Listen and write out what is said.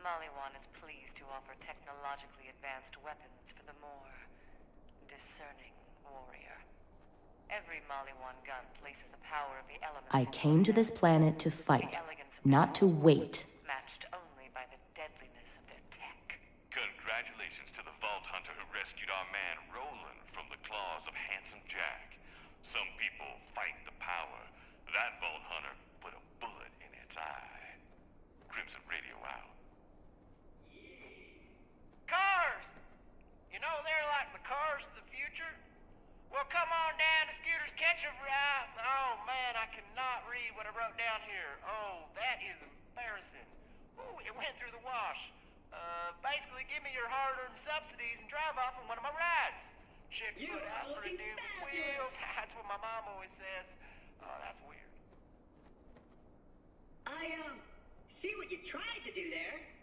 Maliwan is pleased to offer technologically advanced weapons for the more discerning warrior. Every Maliwan gun places the power of the elements. I came to this planet to fight, not to wait. Matched only by the deadliness of their tech. Congratulations to the Vault Hunter who rescued our man Roland from the claws of Handsome Jack. Some people fight the power. That Vault Hunter put a bullet in its eye. Crimson Radio out. Cars! You know they're like the cars of the future? Well, come on down to Scooter's Ketchup Ride. Oh, man, I cannot read what I wrote down here. Oh, that is embarrassing. Ooh, it went through the wash. Basically, give me your hard-earned subsidies and drive off on one of my rides. Check your foot out for a new wheel. That's what my mom always says. Oh, that's weird. I, see what you tried to do there.